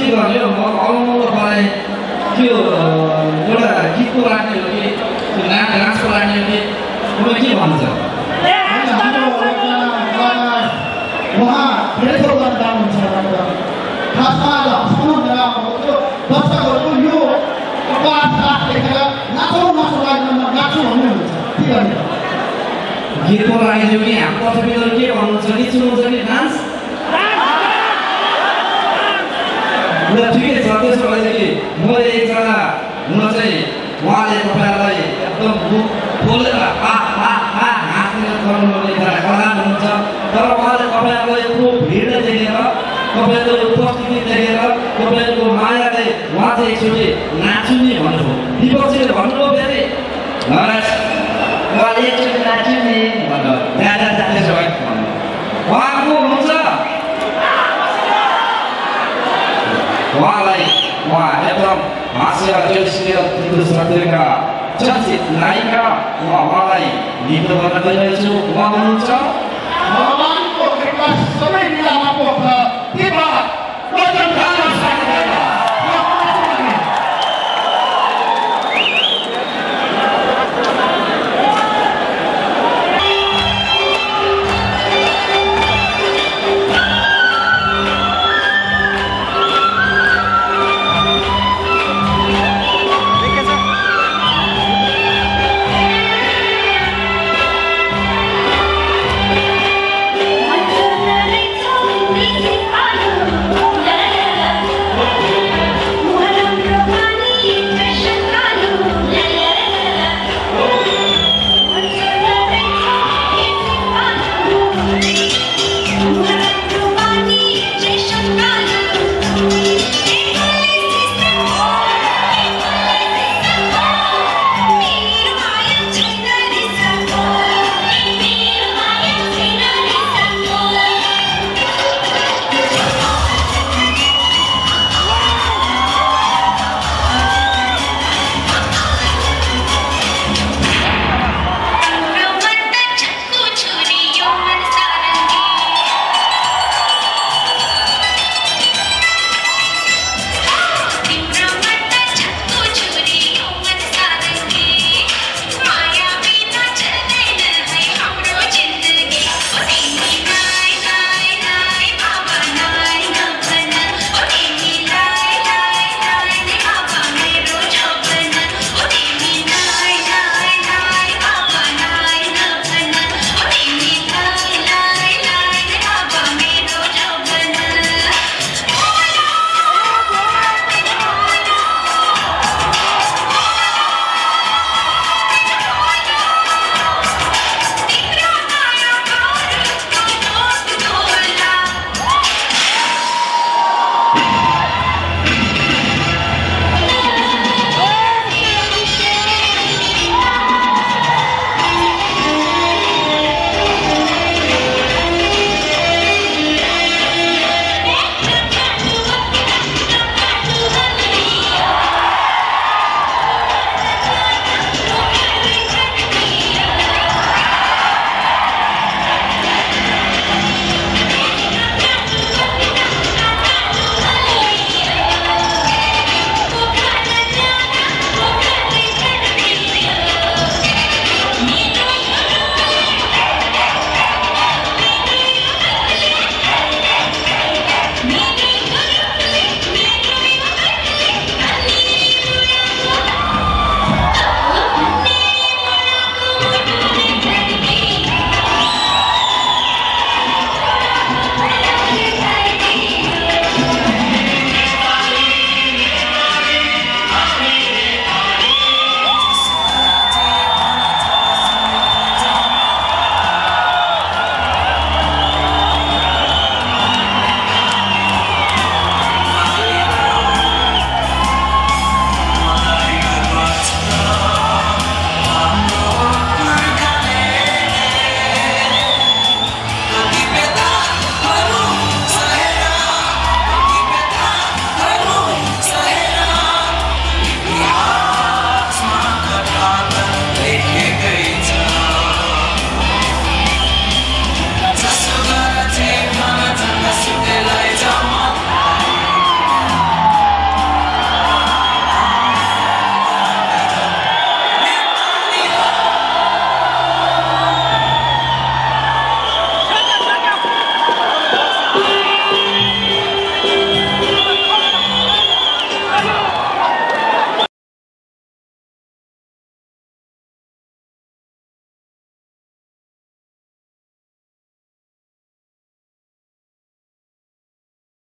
के गर्ने हो अलमल्ल मलाई त्यो एउटा गीतको लाग्ने हो कि नाचको लाग्ने हो कि तपाईँ के भन्नुहुन्छ उहाँ धेरै थोक गाउनुहुन्छ खासमा दर्शकहरूको यो साथ देखेर नाचौँ नाचौँ लाग्दैन नाचौँ भन्ने हुन्छ के गर्ने गीतको लागि कि हाम्रो तपाईँहरू के भन्नुहुन्छ कि सुन्नुहुन्छ कि डान्स ल ठिकै छ त्यसो भएदेखि मैले एकजना हुन चाहिँ उहाँले तपाईँहरूलाई एकदम बोलेर हाँस्ने गर्नुहुने कला हुनुहुन्छ तर उहाँले तपाईँहरूलाई यत्रो भिड देखेर तपाईँहरूको उपस्थिति देखेर तपाईँहरूको मायाले उहाँ चाहिँ एकचोटि नाच्ने भन्नुभयो विपक्षीले भन्नुभयो फेरि उहाँले एकचोटि नाच्ने भनेर त्यसो भए उहाँ को हुनुहुन्छ उहाँलाई उहाँ एकदम हास्य जोसिया सत्यका चर्चित नायिका उहाँलाई गीत गर्न गइरहेछु उहाँ हुनुहुन्छ भगवानको कृपा